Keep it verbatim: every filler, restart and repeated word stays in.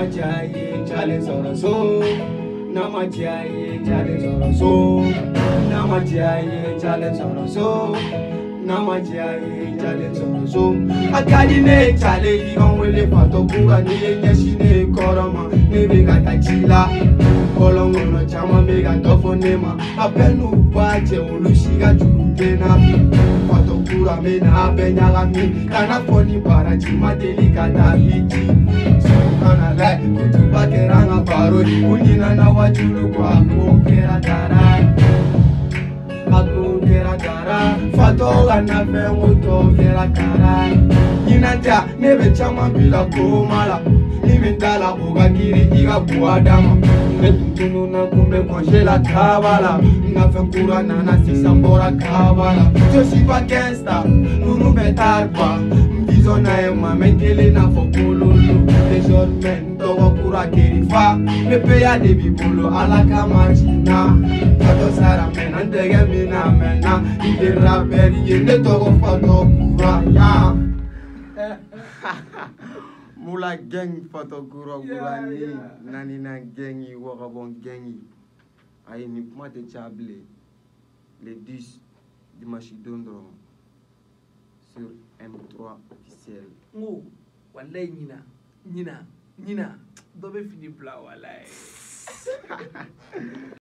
Namajaye chale soroso. Namajaye chale soroso. Namajaye chale soroso. Namajaye chale soroso. Akaline chale igonwele patokura niye nyeshine koroma nebega tachila. Kolongono chama mega tofonema. Apenu bache ulushiga chukena. Patokura mena benyagami. Kana foni para chima delikata hiji. Kana lai kutuba keranga paro. Unina na wajulu kwa kukera dara. Aku kera dara. Fatoga na femuto kera kara. Inanja nebe chama bila kumala. Nimendala ugagiri iga buadama. Netuntunu na kumbe konjela kabala. Ngafenkura na nasi sambora kabala. Joshipa gangsta, nunu betarpa. Mbizo na ema menkele na fokololo. Désormais togo kura kerifa. Mepe ya debi bolo ala kamachina. Fato sara mena ndege mina mena. Ide raperi yende togo fato kura ya. Mula gang fato kura kura ni. Nani na gengi wakabon gengi. Aye ni kuma te chable. Le dix du Machidondron sur M trois officiel. Oh, wallahi Nina, Nina, Nina, dobe fini pla wallahi.